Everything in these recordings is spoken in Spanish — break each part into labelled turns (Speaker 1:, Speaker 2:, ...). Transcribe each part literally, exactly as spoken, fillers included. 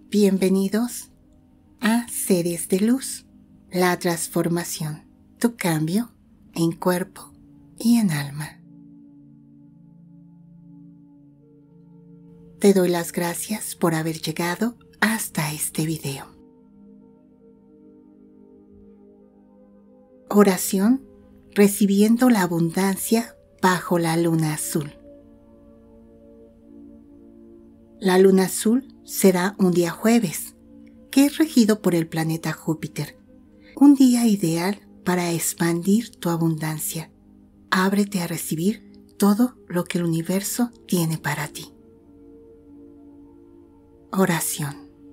Speaker 1: Bienvenidos a Seres de Luz, la transformación, tu cambio en cuerpo y en alma. Te doy las gracias por haber llegado hasta este video. Oración recibiendo la abundancia bajo la luna azul. La luna azul será un día jueves, que es regido por el planeta Júpiter. Un día ideal para expandir tu abundancia. Ábrete a recibir todo lo que el universo tiene para ti. Oración.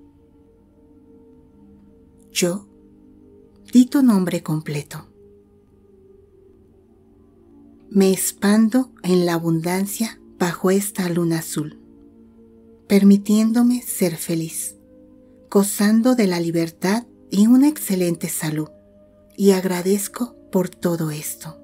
Speaker 1: Yo, di tu nombre completo. Me expando en la abundancia bajo esta luna azul, permitiéndome ser feliz, gozando de la libertad y una excelente salud, y agradezco por todo esto.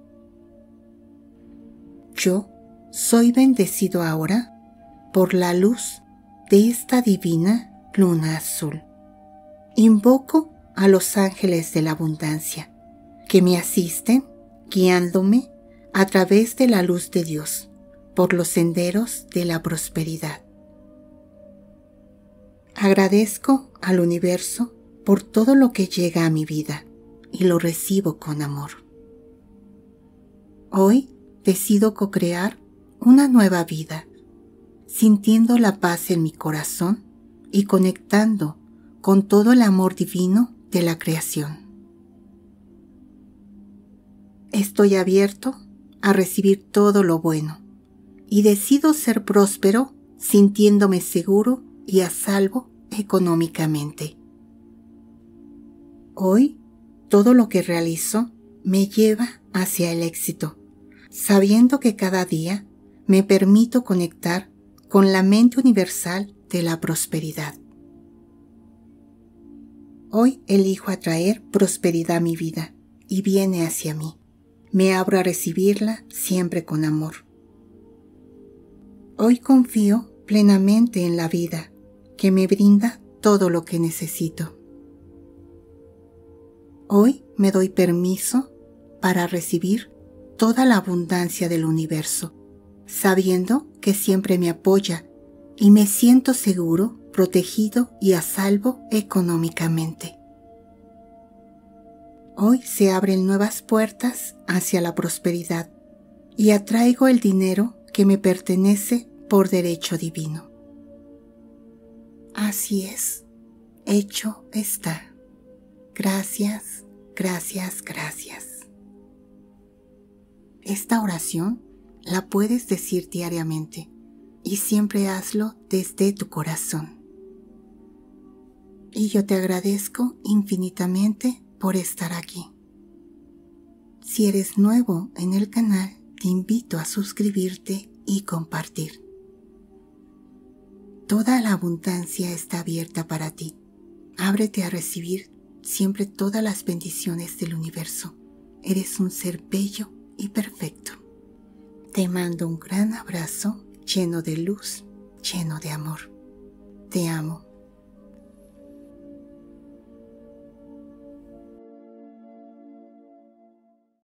Speaker 1: Yo soy bendecido ahora por la luz de esta divina luna azul. Invoco a los ángeles de la abundancia, que me asisten guiándome a través de la luz de Dios, por los senderos de la prosperidad. Agradezco al universo por todo lo que llega a mi vida y lo recibo con amor. Hoy decido co-crear una nueva vida, sintiendo la paz en mi corazón y conectando con todo el amor divino de la creación. Estoy abierto a recibir todo lo bueno y decido ser próspero sintiéndome seguro y a salvo económicamente. Hoy, todo lo que realizo me lleva hacia el éxito, sabiendo que cada día me permito conectar con la mente universal de la prosperidad. Hoy elijo atraer prosperidad a mi vida y viene hacia mí. Me abro a recibirla siempre con amor. Hoy confío plenamente en la vida, que me brinda todo lo que necesito. Hoy me doy permiso para recibir toda la abundancia del universo, sabiendo que siempre me apoya y me siento seguro, protegido y a salvo económicamente. Hoy se abren nuevas puertas hacia la prosperidad y atraigo el dinero que me pertenece por derecho divino. Así es, hecho está. Gracias, gracias, gracias. Esta oración la puedes decir diariamente y siempre hazlo desde tu corazón. Y yo te agradezco infinitamente por estar aquí. Si eres nuevo en el canal, te invito a suscribirte y compartir. Toda la abundancia está abierta para ti. Ábrete a recibir siempre todas las bendiciones del universo. Eres un ser bello y perfecto. Te mando un gran abrazo lleno de luz, lleno de amor. Te amo.